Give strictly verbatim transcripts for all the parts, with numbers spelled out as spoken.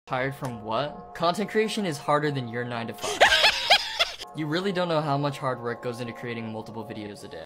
Tired from what? Content creation is harder than your nine to five. You really don't know how much hard work goes into creating multiple videos a day.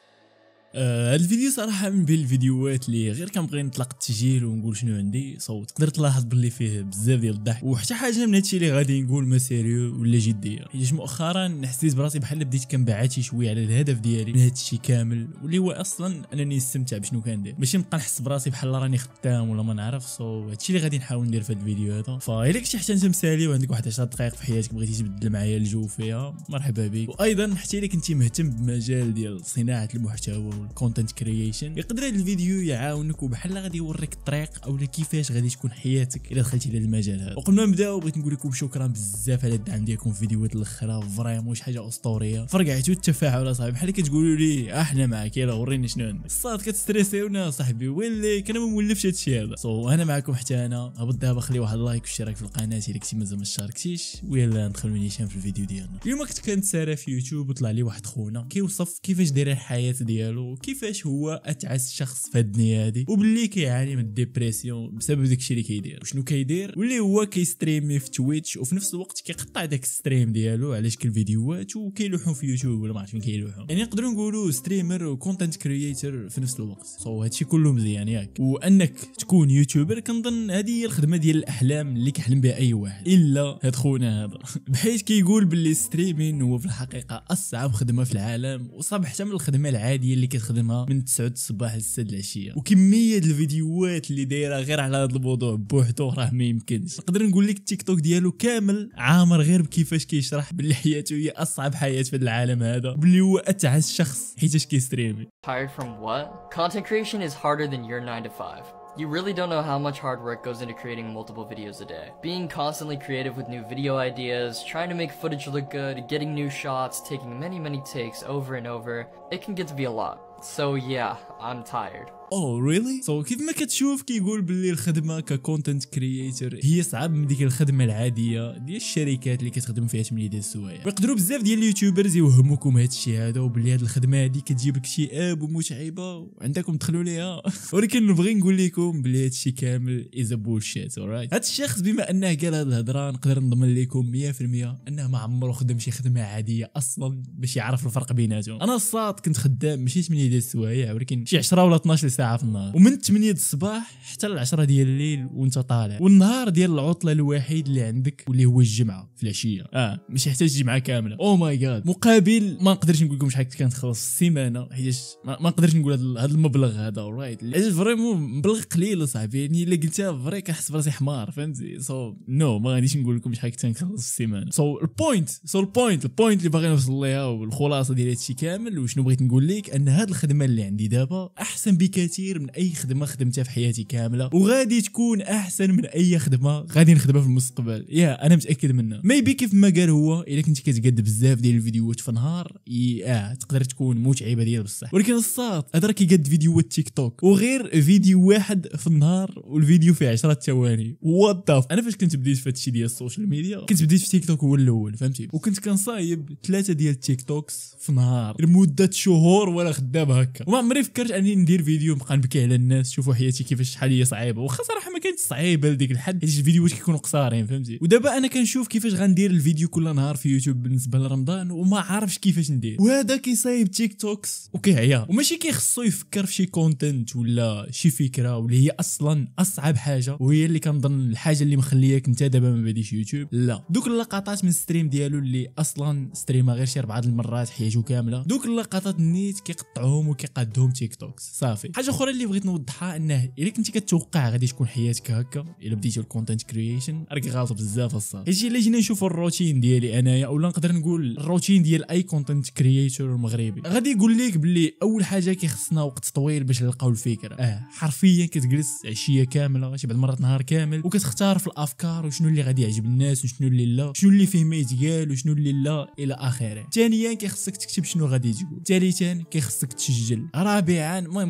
آه هذا الفيديو صراحه من بين الفيديوهات اللي غير كنبغي نطلق التسجيل ونقول شنو عندي، صوت تقدر تلاحظ باللي فيه بزاف ديال الضحك وحتى حاجه من هادشي اللي غادي نقول ما سيريو ولا جديه، حيت مؤخرا حسيت براسي بحال بديت كنبعد شي شويه على الهدف ديالي من هادشي كامل، واللي هو اصلا انني نستمتع بشنو كندير، ماشي نبقى نحس براسي بحال راني خدام ولا ما نعرف. سو هادشي اللي غادي نحاول ندير في هذا الفيديو هذا. فالا كنتي حتى انت مسالي وعندك واحد عشر دقائق في حياتك بغيتي تبدل معايا الجو فيها، مرحبا بك. وايضا حتى الا كنتي مهتم بمجال ديال صناعه المحتوى والكونتنت كرييشن، يقدر هذا الفيديو يعاونك وبحال غادي يوريك الطريق اولا كيفاش غادي تكون حياتك الا دخلتي لهذا المجال هذا. وقبل ما نبداو بغيت نقول لكم شكرا بزاف على الدعم ديالكم في الفيديوهات الاخرى، فريمون شي حاجه اسطوريه، فرقعتوا التفاعل اصاحبي، بحال كتقولوا لي احنا معاك يلا وريني شنو عندك، الصاد كتستريسيونا صاحبي ويلي كان ما مولفش هادشي هذا. سو انا معكم حتى انا، هبط دابا خلي واحد اللايك واشتراك في القناه الا كنتي مازال ما اشتركتيش، ويلا ندخلوا نيشان في الفيديو ديالنا. اليوم كنت كنتسارى في يوتيوب وطلع لي واحد خونا كيوصف كيفاش داير الحياه ديالو، كيفاش هو اتعس شخص في الدنيا هذه، وباللي كيعاني من الديبرسيون بسبب داكشي اللي كيدير. وشنو كيدير؟ واللي هو كيستريمي في تويتش وفي نفس الوقت كيقطع داك الستريم ديالو على شكل فيديوهات وكيلوحو في يوتيوب ولا ما عرفت فين كيلوحو، يعني نقدروا نقولوا ستريمر وكونتنت كرييتور في نفس الوقت. سو هادشي كله مزيان ياك، وانك تكون يوتيوبر كنظن هذه هي الخدمه ديال الاحلام اللي كيحلم بها اي واحد الا هاد خونا هذا بحيث كيقول باللي ستريمين هو في الحقيقه اصعب خدمه في العالم، وصعب حتى من الخدمه العاديه اللي كتخدمها من تسعة الصباح ل ستة العشيه. وكميه الفيديوهات اللي دايره غير على هذا الموضوع بوحدو راه ما يمكنش. نقدر نقول لك التيك توك ديالو كامل عامر غير بكيفاش كيشرح باللي حياته هي اصعب حياه في العالم هذا، باللي هو اتعس شخص حيتاش كيستريمي. Tired from what? Content creation is harder than your nine to five. You really don't know how much hard work goes into creating multiple videos a day. Being constantly creative with new video ideas, trying to make footage look good, getting new shots, taking many many takes over and over, it can get to be a lot. So yeah, I'm tired. اوه ريلي؟ سو كيف ما كتشوف كيقول باللي الخدمه ككونتنت كرييتور هي صعب من ديك الخدمه العاديه ديال الشركات اللي كتخدم فيها ثمانية ديال السوايع. ويقدروا بزاف ديال اليوتيوبرز يوهموكم هذا الشيء هذا، وباللي هذه الخدمه هذه كتجيب لك اكتئاب ومتعبه وعندكم تدخلوا ليها ولكن نبغي نقول لكم باللي هذا الشيء كامل از بولشيت. اورايت، هذا الشخص بما انه قال هذه الهضره نقدر نضمن لكم مية في المية انه ما عمره خدم شي خدمه عاديه اصلا باش يعرف الفرق بيناتهم. انا الصاد كنت خدام ماشي ثمانية ديال السوايع ولكن شي عشرة ولا اثناش ساعه في النهار، ومن ثمانية د الصباح حتى ل عشرة ديال الليل وانت طالع، والنهار ديال العطله الوحيد اللي عندك واللي هو الجمعه في العشيه. اه ماشي حتى الجمعه كامله. او ماي جاد، مقابل ما نقدرش نقول لكم شحال كنت كنخلص في السيمانه، حيت ما, ما نقدرش نقول هذا المبلغ هذا. اورايت، علاش فريمون مبلغ قليل صاحبي، يعني الا قلتها فري كنحس براسي حمار، فهمتي؟ سو نو ما غاديش نقول لكم شحال كنت كنخلص في السيمانه. سو البوينت سو البوينت البوينت اللي باغي نوصل ليها والخلاصه ديال هادشي كامل وشنو بغيت نقول لك، ان هاد الخدمه اللي عندي دابا احسن بكثير من اي خدمه خدمتها في حياتي كامله، وغادي تكون احسن من اي خدمه غادي نخدمها في المستقبل. يا انا متاكد منها. ميبي كيف ما قال هو، الا كنت كتقاد بزاف ديال الفيديوهات في نهار اه تقدر تكون متعبه ديال بصح، ولكن الصاد هذا راه كيقاد فيديوهات تيك توك وغير فيديو واحد في النهار والفيديو فيه عشرة ثواني. وات ذا، انا فاش كنت بديت في هادشي ديال السوشيال ميديا كنت بديت في تيك توك هو الاول، فهمتي؟ وكنت كنصايب ثلاثه ديال التيك توكس في نهار لمده شهور ولا خدام هكا، وما عمري فكرت اني ندير فيديو نبقى نبكي على الناس شوفوا حياتي كيفاش شحال هي صعيبه، واخا صراحه ما كانتش صعيبه لديك الحد حيت الفيديوهات كيكونوا قصارين، فهمتي؟ ودابا انا كنشوف كيفاش غندير الفيديو كل نهار في يوتيوب بالنسبه لرمضان وما عارفش كيفاش ندير، وهذا كيصايب تيك توكس وكيعيا، وماشي كيخصو يفكر في شي كونتنت ولا شي فكره واللي هي اصلا اصعب حاجه، وهي اللي كنظن الحاجه اللي مخلياك انت دابا ما باديش يوتيوب. لا، دوك اللقطات من الستريم ديالو اللي اصلا ستريمها غير شي اربعه المرات حياته كامله، دوك اللقطات النيت كيقطعوهم وكيقادهم تيك توكس صافي. حاجه اخرى اللي بغيت نوضحها انه الا كنتي كتوقع غادي تكون حياتك هكا الا بديتي الكونتنت كرييشن راك غلط بزاف الصاد. حيت الا جينا نشوفوا الروتين ديالي انايا اولا نقدر نقول الروتين ديال اي كونتنت كرييتور مغربي، غادي يقول لك باللي اول حاجه كيخصنا وقت طويل باش نلقاو الفكره. اه حرفيا كتجلس عشيه كامله شي بعض المرات نهار كامل وكتختار في الافكار وشنو اللي غادي يعجب الناس وشنو اللي لا، شنو اللي فيه ما يتقال وشنو اللي لا الى اخره. ثانيا كيخصك تكتب شنو غادي تقول. ثالثا كيخصك تسجل. رابعا المهم ما بقاش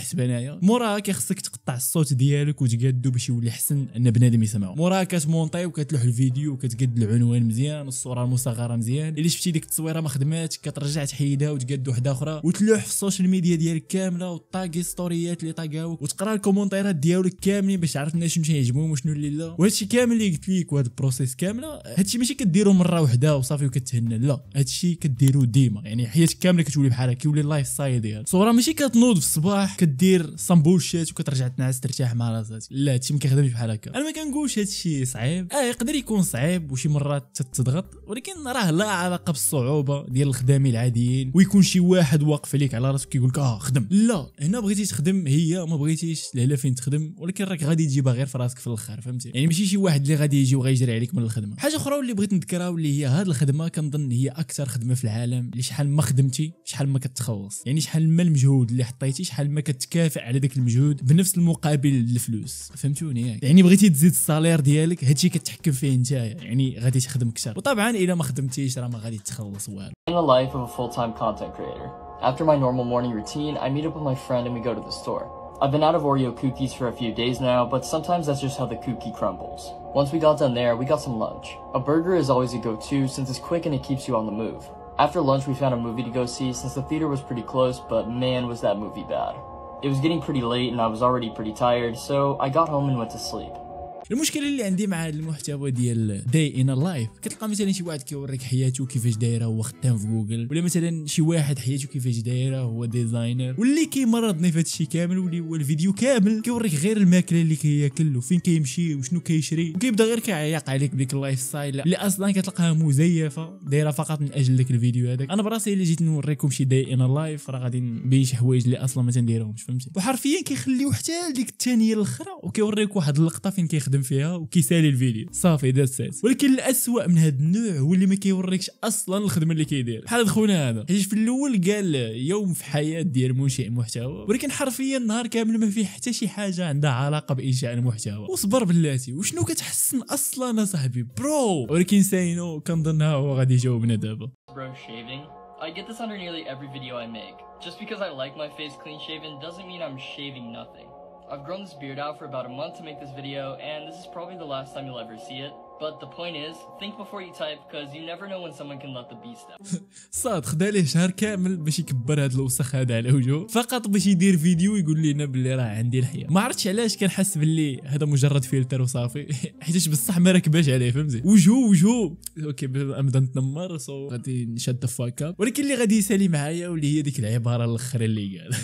الحسبه انايا. موراها كيخصك تقطع الصوت ديالك وتقادو باش يولي حسن ان بنادم يسمعو. موراها كتمونطي وكتلوح الفيديو وكتقاد العنوان مزيان، الصوره المصغره مزيان، الا شفتي ديك التصويره ما خدماتش كترجع تحيدها وتقاد وحده اخرى وتلوح في السوشيال ميديا ديالك كامله وطاغي ستوريات اللي طاغاوك وتقرا الكومونتيرات ديالك كاملين باش تعرف الناس شنو يعجبهم وشنو اللي لا. وهادشي كامل اللي قلت ليك وهاد البروسيس كامله هادشي ماشي كديرو مره وحده وصافي وكتهنى، لا هادشي كديرو ديما، يعني حياتك كامله كتولي بحال هكا، كيولي اللايف ستايل ديالك. صوره ماشي كتنوض في الصباح كدير سامبولشيت وكترجع تنعس ترتاح مع راسك، لا هادشي ما كيخدمش بحال هكا. انا ما كنقولش هادشي صعيب، اه يقدر يكون صعيب وشي مرات تتضغط، ولكن راه لا علاقه بالصعوبه ديال الخدامين العاديين ويكون شي واحد واقف عليك على راسك كيقول لك اه خدم. لا هنا بغيتي تخدم هي، ما بغيتيش لا فين تخدم، ولكن راك غادي تجيبها غير في راسك في الاخر، فهمتي؟ يعني ماشي شي واحد اللي غادي يجي وغيجري عليك من الخدمه. حاجه اخرى اللي بغيت نذكرها واللي هي هاد الخدمه كنظن هي اكثر خدمه في العالم اللي شحال ما خدمتي شحال ما كتخلص، يعني شحال ما المجهود اللي حطيتي شحال ما كتكافئ على داك المجهود بنفس المقابل الفلوس، فهمتوني؟ يعني بغيتي تزيد السالير ديالك هادشي كتحكم فيه انت، يعني غادي تخدم اكثر، وطبعا الا ما خدمتيش راه ما غادي تخلص والو. In the life of a full-time content creator. After my normal morning routine, I meet up with my friend and we go to the store. I've been out of Oreo cookies for a few days now, but sometimes that's just how the cookie crumbles. Once we got done there, we got some lunch. A burger is always a go-to since it's quick and it keeps you on the move. After lunch, we found a movie to go see since the theater was pretty close, but man was that movie bad. It was getting pretty late and I was already pretty tired, so I got home and went to sleep. المشكله اللي عندي مع المحتوى ديال داي ان لايف، كتلقى مثلا شي واحد كيوريك حياته كيفاش دايره هو خدام في جوجل، ولا مثلا شي واحد حياته كيفاش دايره هو ديزاينر، واللي كيمرضني في هادشي كامل واللي هو الفيديو كامل كيوريك غير الماكله اللي كياكل وفين كيمشي وشنو كيشري، وكيبدا غير كيعيق عليك بديك اللايف ستايل اللي اصلا كتلقاها مزيفه دايره فقط من اجل داك الفيديو هذاك. انا براسي اللي جيت نوريكم شي داي ان لايف راه غادي نبين شي حوايج اللي اصلا ما تنديرهمش، فهمتي؟ وحرفيا كيخليو حتى ديك الثانيه الاخرى وكيوريك واحد اللقطه فين كيخدم فيها وكي الفيديو صافي ذات سيت. ولكن الاسوء من هذا النوع هو اللي ما كيوريكش اصلا الخدمه اللي كيدير، بحال خونا هذا حيت في الاول قال يوم في حياه ديال منشئ محتوى، ولكن حرفيا النهار كامل ما فيه حتى شي حاجه عندها علاقه بانشاء المحتوى. وصبر بلاتي وشنو كتحسن اصلا اصاحبي برو، ولكن ساينو كنظنها هو غادي يجاوبنا دابا. Bro shaving? I get this under nearly every video I make. Just because I like my face clean shaven doesn't mean I'm shaving nothing. I've grown this beard out for about a month to make this video, and this is probably the last time you'll ever see it. But the point is, think before you type, because you never know when someone can let the beast out. صاد خدا ليه شهر كامل باش يكبر هاد الوسخ هذا على وجهه فقط باش يدير فيديو يقول لنا باللي راه عندي الحياه. ما عرفتش علاش كنحس باللي هذا مجرد فلتر وصافي حيت بصح ما راكباش عليه، فهمتي؟ وجهه وجهه اوكي نبدا نتنمر سو غادي نشد فاكاب، ولكن اللي غادي يسالي معايا واللي هي ديك العباره الاخرى اللي قال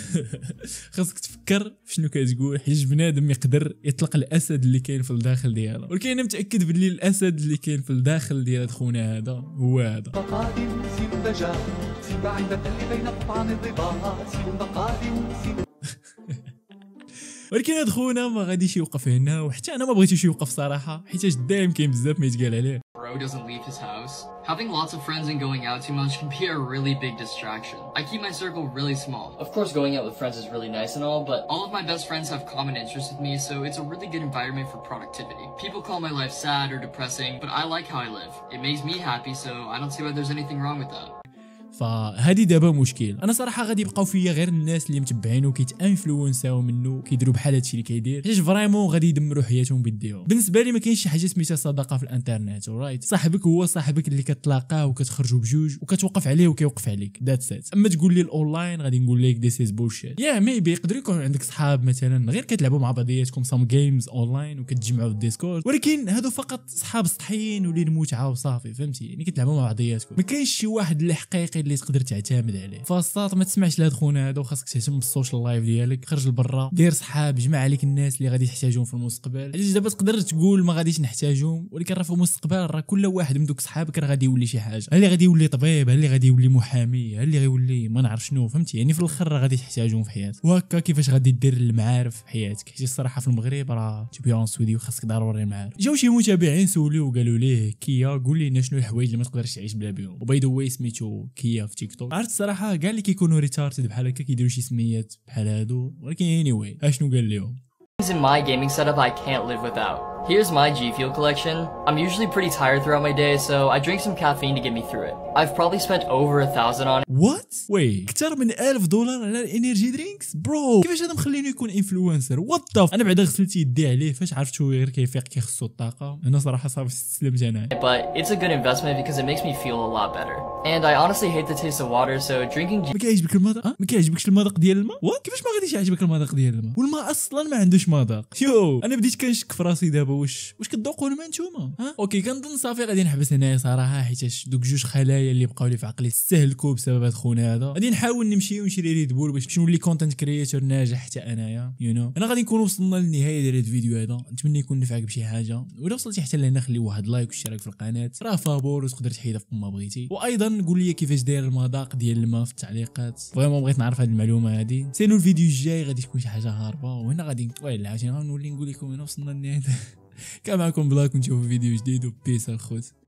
خاصك تفكر شنو كتقول، حيت بنادم يقدر يطلق الاسد اللي كاين في الداخل ديالو، ولكن انا متاكد باللي الاسد اللي كاين في الداخل ديال خونا هذا هو هذا. ولكن هاد خونا ما غاديش يوقف هنا، وحتى انا ما بغيتوش يوقف صراحه حيت دايم كاين بزاف ما يتقال عليه. Bro doesn't leave his house. Having lots of friends and going out too much can be a really big distraction. I keep my circle really small. Of course, going out with friends is really nice and all, but all of my best friends have common interests with me, so it's a really good environment for productivity. People call my life sad or depressing, but I like how I live. It makes me happy, so I don't see why there's anything wrong with that. فهذه دابا مشكل. انا صراحه غادي يبقاو فيا غير الناس اللي متبعينه وكيتانفلونساو منه كيديروا بحال هادشي اللي كيدير، حيت فريمون غادي يدمروا حياتهم بيديهم. بالنسبه لي ما كاينش شي حاجه سميتها صداقه في الانترنت، اورايت؟ صاحبك هو صاحبك اللي كتلاقاه وكتخرجوا بجوج وكتوقف عليه وكيوقف عليك، ذات سيت. اما تقول لي الاونلاين غادي نقول لك ذيس از بولشيت. يا ميبي يقدر يكون عندك صحاب مثلا غير كتلعبوا مع بعضياتكم سام جيمز اونلاين وكتجمعوا في الديسكورد، ولكن هادو فقط صحاب سطحيين ولي المتعه وصافي، فهمتي؟ يعني كتلعبوا مع بعضياتكم، ما كاينش شي واحد اللي حقيقي اللي تقدر تعتمد عليه. فالصاط ما تسمعش لهاد خونا هذا، وخاصك تهتم بالسوشيال لايف ديالك، خرج لبرا، دير صحاب، جمع عليك الناس اللي غادي تحتاجهم في المستقبل. علاش دابا تقدر تقول ما غاديش نحتاجهم، ولكن راه في المستقبل راه كل واحد من دوك صحابك راه غادي يولي شي حاجه، اللي غادي يولي طبيب، اللي غادي يولي محامي، اللي غيولي ما نعرف شنو، فهمتي؟ يعني في الاخر راه غادي تحتاجهم في حياتك. وهكا كيفاش غادي دير المعارف في حياتك، حيت الصراحه في المغرب راه تو بي اونست ويديو خاصك ضروري المعارف. جاو شي متابعين سولوه وقالوا ليه كيا قول لنا شنو الحوايج اللي ما تقدرش تعيش بلا بهم، وباي ذا واي سميتو كيا في تيك توك. عرفت الصراحه كاع اللي كيكونوا ريتارتد بحال هكا كيديروا شي سميات بحال هادو، ولكن اني واي اشنو قال لهم؟ In my gaming setup I can't live without. Here's my G Fuel collection. I'm usually pretty tired throughout my day, so I drink some caffeine to get me through it. I've probably spent over a thousand on it. وات وي اكثر من ألف دولار على الانرجي درينكس برو. كيفاش هذا مخلينو يكون انفلونسر؟ وات ذا انا بعدا غسلت يدي عليه فاش عرفتو غير كيفيق كيخصو الطاقه. انا صراحه صافي استسلمت انا. But it's a good investment because it makes me feel a lot better. And I honestly hate the taste of water, so drinking G ما كيعجبك المذاق؟ أه؟ ما كيعجبكش المذاق ديال الماء؟ وات كيفاش ما غاديش يعجبك المذاق ديال الماء؟ والماء اصلا ما عندوش مذاق. يو انا بديت كنشك في راسي دابا واش واش كتذوقوا الماء نتوما؟ ها اوكي كنظن صافي غادي نحبس هنايا صراحه حيت دوك جوج خلايا اللي بقاو لي في عقلي استهلكوا بسبب هاد خونا هذا. غادي نحاول نمشي ونشري ريد بول باش نولي كونتنت كرييتور ناجح حتى انايا يو نو. انا غادي نكون وصلنا للنهايه ديال هاد الفيديو هذا. نتمنى يكون نفعك بشي حاجه، ولا وصلتي حتى لهنا خلي واحد لايك واشتراك في القناه راه فابور وتقدر تحيدها فوق ما بغيتي. وايضا قول لي كيفاش داير المذاق ديال الماء في التعليقات، فريمون بغيت نعرف هاد المعلومه هادي. سينو الفيديو الجاي غادي تكون شي حاجه هاربه، وهنا غادي ولا عاوتاني غنولي نقول لكم هنا وصلنا للنهايه. كان معكم بلاك ونشوفوا فيديو جديد وبيس الخوت.